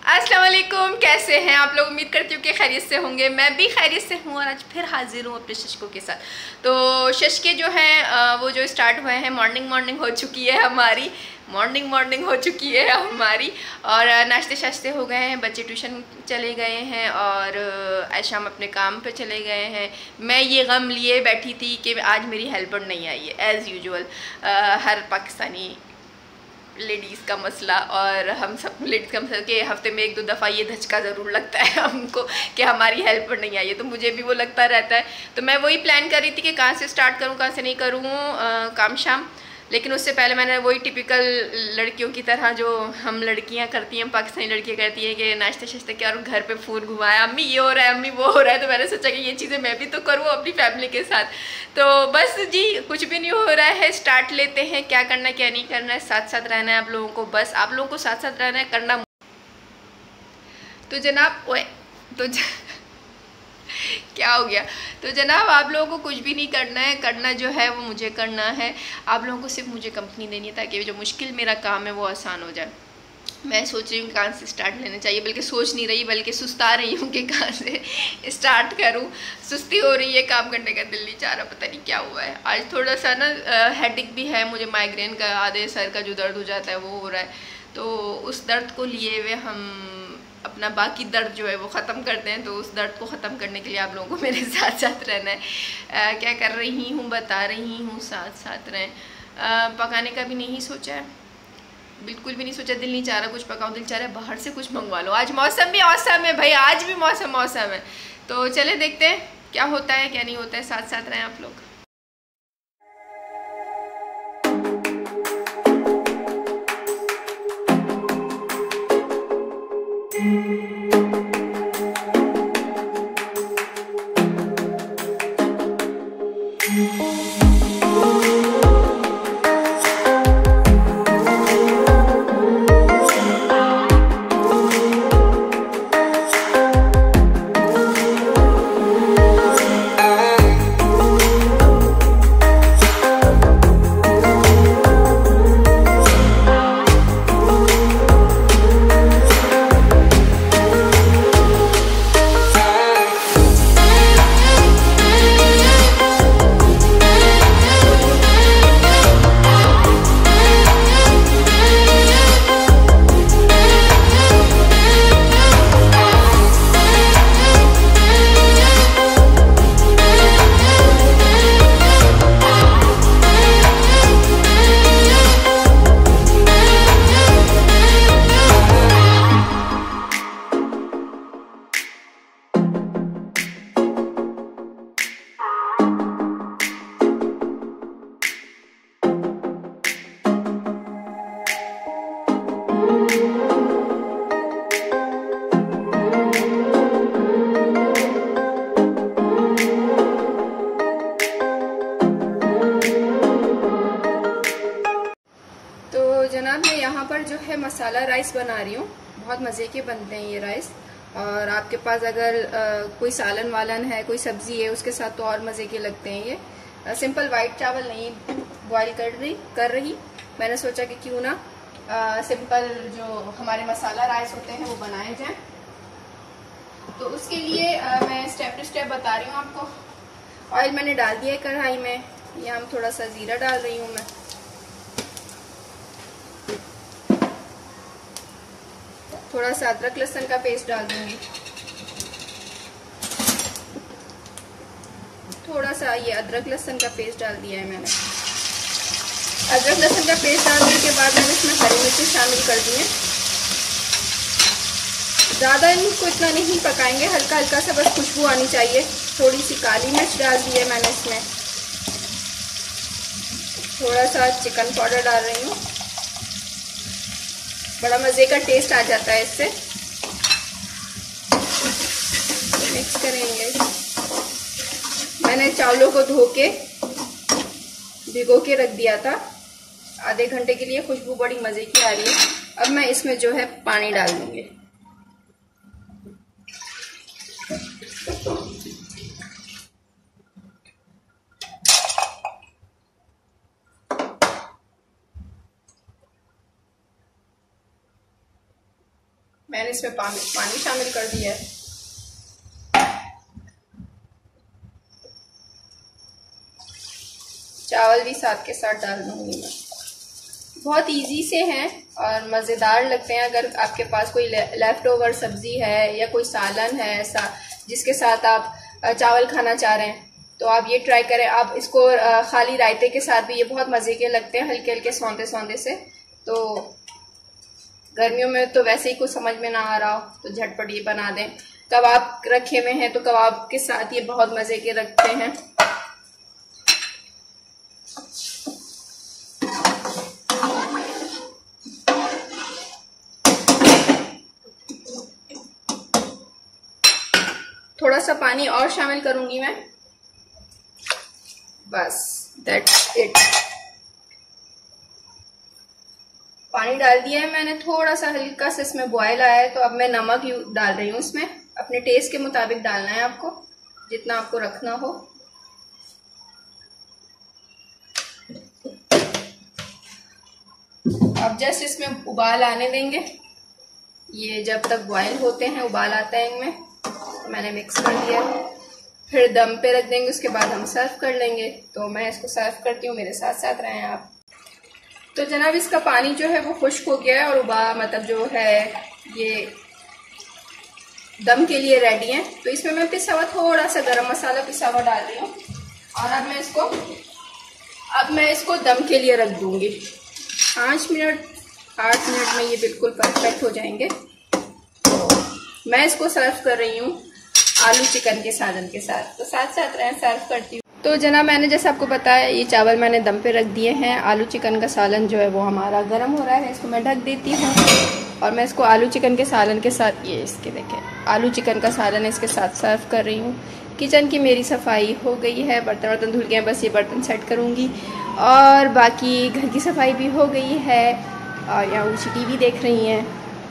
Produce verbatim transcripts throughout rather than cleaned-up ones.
अस्सलाम वालेकुम, कैसे हैं आप लोग। उम्मीद करती हूँ कि खैरियत से होंगे। मैं भी खैरियत से हूँ और आज फिर हाजिर हूँ अपने शशकों के साथ। तो शशके जो हैं वो जो स्टार्ट हुए हैं, मॉर्निंग मॉर्निंग हो चुकी है हमारी मॉर्निंग मॉर्निंग हो चुकी है हमारी और नाश्ते शाश्ते हो गए हैं, बच्चे ट्यूशन चले गए हैं और ऐशाम अपने काम पे चले गए हैं। मैं ये गम लिए बैठी थी कि आज मेरी हेल्पर नहीं आई है। एज़ यूजुअल हर पाकिस्तानी लेडीज़ का मसला, और हम सब लेडीज़ का मसला कि हफ्ते में एक दो दफ़ा ये धचका ज़रूर लगता है हमको कि हमारी हेल्पर नहीं आई है। तो मुझे भी वो लगता रहता है। तो मैं वही प्लान कर रही थी कि कहाँ से स्टार्ट करूँ, कहाँ से नहीं करूँ काम शाम। लेकिन उससे पहले मैंने वही टिपिकल लड़कियों की तरह जो हम लड़कियां करती हैं, पाकिस्तानी लड़कियां करती हैं कि नाश्ते शाश्ते किया और घर पे फ़ोन घुमाया, अम्मी ये हो रहा है, अम्मी वो हो रहा है। तो मैंने सोचा कि ये चीज़ें मैं भी तो करूँ अपनी फैमिली के साथ। तो बस जी, कुछ भी नहीं हो रहा है, स्टार्ट लेते हैं। क्या करना क्या नहीं करना है, साथ साथ रहना है आप लोगों को, बस आप लोगों को साथ साथ रहना है, करना। तो जनाब ओए तो ज... क्या हो गया। तो जनाब आप लोगों को कुछ भी नहीं करना है, करना जो है वो मुझे करना है। आप लोगों को सिर्फ मुझे कंपनी देनी है ताकि जो मुश्किल मेरा काम है वो आसान हो जाए। मैं सोच रही हूँ कहाँ से स्टार्ट लेना चाहिए, बल्कि सोच नहीं रही बल्कि सुस्ता रही हूँ कि कहाँ से स्टार्ट करूँ। सुस्ती हो रही है, काम करने का दिल नहीं चाह रहा, पता नहीं क्या हुआ है। आज थोड़ा सा ना हेडेक भी है मुझे, माइग्रेन का, आधे सर का जो दर्द हो जाता है वो हो रहा है। तो उस दर्द को लिए हुए हम अपना बाकी दर्द जो है वो ख़त्म करते हैं। तो उस दर्द को ख़त्म करने के लिए आप लोगों को मेरे साथ साथ रहना है। आ, क्या कर रही हूँ बता रही हूँ, साथ साथ रहें। आ, पकाने का भी नहीं सोचा है, बिल्कुल भी नहीं सोचा। दिल नहीं चाह रहा कुछ पकाऊँ, दिल चाह रहा है बाहर से कुछ मंगवा लो। आज मौसम भी औसम है भाई, आज भी मौसम मौसम है। तो चले देखते हैं क्या होता है क्या नहीं होता है, साथ साथ रहें आप लोग। जनाब मैं यहाँ पर जो है मसाला राइस बना रही हूँ। बहुत मज़े के बनते हैं ये राइस। और आपके पास अगर आ, कोई सालन वालन है, कोई सब्जी है, उसके साथ तो और मज़े के लगते हैं ये। आ, सिंपल वाइट चावल नहीं बॉईल कर रही कर रही मैंने सोचा कि क्यों ना आ, सिंपल जो हमारे मसाला राइस होते हैं वो बनाए जाएं। तो उसके लिए आ, मैं स्टेप टू स्टेप बता रही हूँ आपको। ऑयल मैंने डाल दिया है कढ़ाई में। यहाँ हम थोड़ा सा ज़ीरा डाल रही हूँ मैं। थोड़ा सा अदरक लहसुन का पेस्ट डाल दूंगी। थोड़ा सा ये अदरक लहसुन का पेस्ट डाल दिया है मैंने। अदरक लहसुन का पेस्ट डालने के बाद मैंने इसमें हरी मिर्ची शामिल कर दी है। ज़्यादा इनको इतना नहीं पकाएंगे, हल्का हल्का सा बस खुशबू आनी चाहिए। थोड़ी सी काली मिर्च डाल दी है मैंने इसमें। थोड़ा सा चिकन पाउडर डाल रही हूँ, बड़ा मज़े का टेस्ट आ जाता है इससे। मिक्स करेंगे। मैंने चावलों को धो के भिगो के रख दिया था आधे घंटे के लिए। खुशबू बड़ी मज़े की आ रही है। अब मैं इसमें जो है पानी डाल दूंगी। मैंने इसमें पानी पानी शामिल कर दिया है। चावल भी साथ के साथ डाल दूंगी मैं। बहुत इजी से हैं और मज़ेदार लगते हैं। अगर आपके पास कोई लेफ्ट ओवर सब्जी है या कोई सालन है ऐसा जिसके साथ आप चावल खाना चाह रहे हैं तो आप ये ट्राई करें। आप इसको खाली रायते के साथ भी ये बहुत मज़े के लगते हैं, हल्के हल्के सौंदे सौंदे से। तो गर्मियों में तो वैसे ही कुछ समझ में ना आ रहा हो तो झटपट ये बना दें। कबाब रखे हुए हैं तो कबाब के साथ ये बहुत मज़े के रखते हैं। थोड़ा सा पानी और शामिल करूंगी मैं, बस दैट्स इट। पानी डाल दिया है मैंने, थोड़ा सा हल्का सा इसमें बॉयल आया है तो अब मैं नमक डाल रही हूँ इसमें। अपने टेस्ट के मुताबिक डालना है आपको, जितना आपको रखना हो। अब जस्ट इसमें उबाल आने देंगे। ये जब तक बॉयल होते हैं, उबाल आता है इनमें, तो मैंने मिक्स कर दिया। फिर दम पे रख देंगे, उसके बाद हम सर्व कर लेंगे। तो मैं इसको सर्व करती हूँ, मेरे साथ साथ रहें आप। तो जनाब इसका पानी जो है वो खुश्क हो गया है और उबाल मतलब जो है ये दम के लिए रेडी है। तो इसमें मैं पिसा हुआ थोड़ा सा गरम मसाला पिसा हुआ डाल रही हूँ और अब मैं इसको अब मैं इसको दम के लिए रख दूंगी। पाँच मिनट आठ मिनट में ये बिल्कुल परफेक्ट हो जाएंगे। तो मैं इसको सर्व कर रही हूँ आलू चिकन के सालन के साथ। तो साथ साथ रहें, सर्व करती हूँ। तो जनाब मैंने जैसे आपको बताया ये चावल मैंने दम पे रख दिए हैं। आलू चिकन का सालन जो है वो हमारा गर्म हो रहा है, इसको मैं ढक देती हूँ और मैं इसको आलू चिकन के सालन के साथ, ये इसके देखें आलू चिकन का सालन इसके साथ सर्व कर रही हूँ। किचन की मेरी सफाई हो गई है, बर्तन वर्तन धुल गए हैं, बस ये बर्तन सेट करूँगी और बाकी घर की सफाई भी हो गई है। और यहाँ ऊँची टीवी देख रही हैं।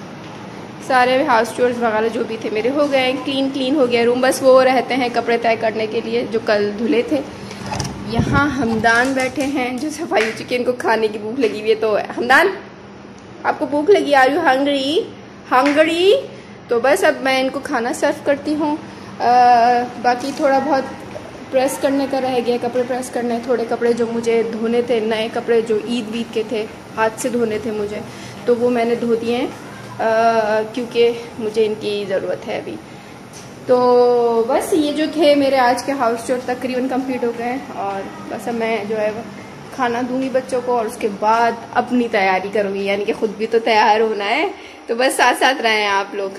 सारे हाउस चोर्स वगैरह जो भी थे मेरे हो गए, क्लीन क्लीन हो गया रूम। बस वो रहते हैं कपड़े तय करने के लिए जो कल धुले थे। यहाँ हमदान बैठे हैं जो सफाई हो चुकी है, इनको खाने की भूख लगी हुई है। तो हमदान आपको भूख लगी, आर यू हंगरी हंगरी? तो बस अब मैं इनको खाना सर्व करती हूँ। बाकी थोड़ा बहुत प्रेस करने का रह गया, कपड़े प्रेस करने, थोड़े कपड़े जो मुझे धोने थे, नए कपड़े जो ईद वीद के थे, हाथ से धोने थे मुझे, तो वो मैंने धो दिए हैं क्योंकि मुझे इनकी ज़रूरत है अभी। तो बस ये जो थे मेरे आज के हाउस चोर तकरीबन कंप्लीट हो गए और बस अब मैं जो है खाना दूंगी बच्चों को और उसके बाद अपनी तैयारी करूँगी, यानी कि ख़ुद भी तो तैयार होना है। तो बस साथ साथ रहें आप लोग।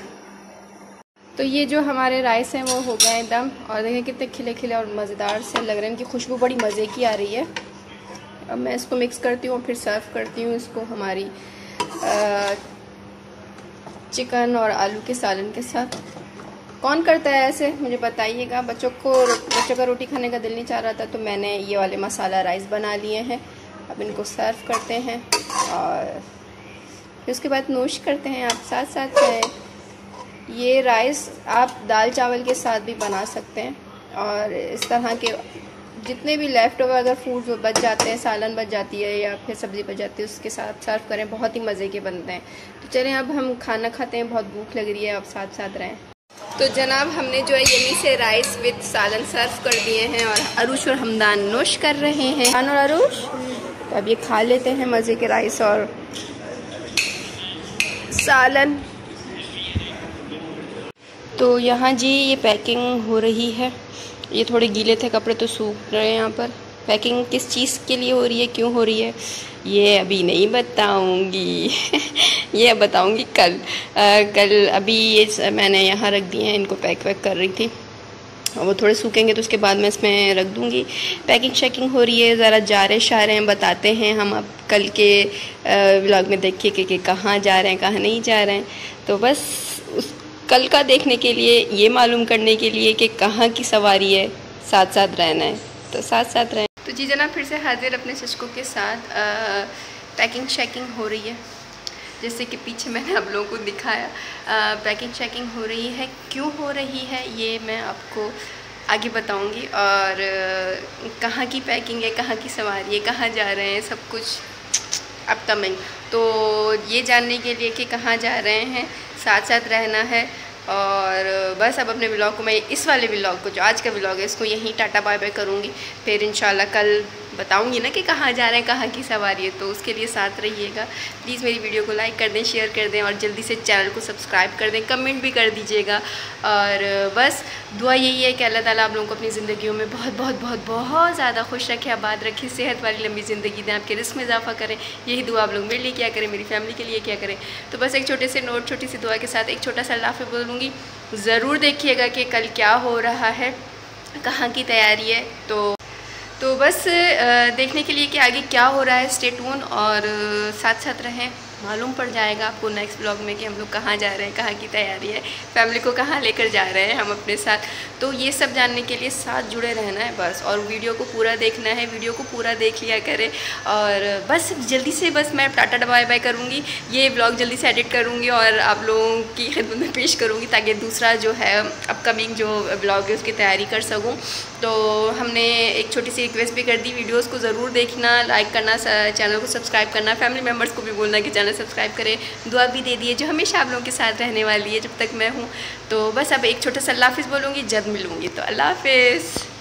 तो ये जो हमारे राइस हैं वो हो गए दम और देखें कितने खिले खिले और मज़ेदार से लग रहे हैं, इनकी खुशबू बड़ी मज़े की आ रही है। अब मैं इसको मिक्स करती हूँ फिर सर्व करती हूँ इसको हमारी आ, चिकन और आलू के सालन के साथ। कौन करता है ऐसे मुझे बताइएगा। बच्चों को बच्चों का रोटी खाने का दिल नहीं चाह रहा था तो मैंने ये वाले मसाला राइस बना लिए हैं। अब इनको सर्व करते हैं और फिर उसके बाद नोश करते हैं। आप साथ साथ हैं। ये राइस आप दाल चावल के साथ भी बना सकते हैं और इस तरह के जितने भी लेफ्ट ओवर अगर फूड बच जाते हैं, सालन बच जाती है या फिर सब्ज़ी बच जाती है, उसके साथ सर्व करें, बहुत ही मज़े के बनते हैं। तो चलें अब हम खाना खाते हैं, बहुत भूख लग रही है, अब साथ साथ रहें। तो जनाब हमने जो है यमी से राइस विद सालन सर्व कर दिए हैं और अरुष और हमदान नोश कर रहे हैं। खान और अरुष तो अब ये खा लेते हैं मज़े के राइस और सालन। तो यहाँ जी ये पैकिंग हो रही है। ये थोड़े गीले थे कपड़े तो सूख रहे हैं यहाँ पर। पैकिंग किस चीज़ के लिए हो रही है, क्यों हो रही है, ये अभी नहीं बताऊंगी ये अब बताऊंगी कल। आ, कल अभी ये मैंने यहाँ रख दिए हैं, इनको पैक वैक कर रही थी और वो थोड़े सूखेंगे तो उसके बाद मैं इसमें रख दूंगी। पैकिंग शैकिंग हो रही है, ज़रा जा रहे शा रहे हैं, बताते हैं हम अब कल के व्लॉग में देखिए कि, कि कहाँ जा रहे हैं कहाँ नहीं जा रहे हैं। तो बस उस कल का देखने के लिए, ये मालूम करने के लिए कि कहाँ की सवारी है, साथ साथ रहना है। तो साथ साथ रहें। तो जी जना फिर से हाजिर अपने चस्कों के साथ। आ, पैकिंग शैकिंग हो रही है जैसे कि पीछे मैंने आप लोगों को दिखाया। आ, पैकिंग शैकिंग हो रही है, क्यों हो रही है ये मैं आपको आगे बताऊंगी। और कहाँ की पैकिंग है, कहाँ की सवारी है, कहाँ जा रहे हैं, सब कुछ अपकमिंग। तो ये जानने के लिए कि कहाँ जा रहे हैं, साथ साथ रहना है। और बस अब अपने व्लॉग को मैं इस वाले व्लॉग को जो आज का व्लॉग है इसको यहीं टाटा बाय बाय करूँगी। फिर इंशाल्लाह कल बताऊँगी ना कि कहाँ जा रहे हैं, कहाँ की सवारी है, तो उसके लिए साथ रहिएगा। प्लीज़ मेरी वीडियो को लाइक कर दें, शेयर कर दें और जल्दी से चैनल को सब्सक्राइब कर दें, कमेंट भी कर दीजिएगा। और बस दुआ यही है कि अल्लाह ताला आप लोगों को अपनी ज़िंदगियों में बहुत बहुत बहुत बहुत ज़्यादा खुश रखे, आबाद रखे, सेहत वाली लंबी ज़िंदगी दें, आपके रिस्क में इजाफा करें। यही दुआ आप लोग मेरे लिए क्या करें, मेरी फैमिली के लिए क्या करें। तो बस एक छोटे से नोट, छोटी सी दुआ के साथ एक छोटा सा अल्लाह बोलूँगी। ज़रूर देखिएगा कि कल क्या हो रहा है, कहाँ की तैयारी है। तो तो बस देखने के लिए कि आगे क्या हो रहा है, स्टे ट्यून और साथ साथ रहें। मालूम पड़ जाएगा आपको नेक्स्ट ब्लॉग में कि हम लोग कहाँ जा रहे हैं, कहाँ की तैयारी है, फैमिली को कहाँ लेकर जा रहे हैं हम अपने साथ। तो ये सब जानने के लिए साथ जुड़े रहना है बस, और वीडियो को पूरा देखना है, वीडियो को पूरा देख लिया करें। और बस जल्दी से बस मैं टाटा बाय बाय करूँगी, ये ब्लॉग जल्दी से एडिट करूँगी और आप लोगों की खिदमत में पेश करूँगी ताकि दूसरा जो है अपकमिंग जो ब्लॉग है उसकी तैयारी कर सकूँ। तो हमने एक छोटी सी रिक्वेस्ट भी कर दी, वीडियोस को ज़रूर देखना, लाइक करना, चैनल को सब्सक्राइब करना, फैमिली मेम्बर्स को भी बोलना कि चैनल सब्सक्राइब करें, दुआ भी दे दिए जो हमेशा आप लोगों के साथ रहने वाली है जब तक मैं हूँ। तो बस अब एक छोटा सा अल्लाह हाफिज़ बोलूँगी, जब मिलूँगी तो अल्लाह हाफिज़।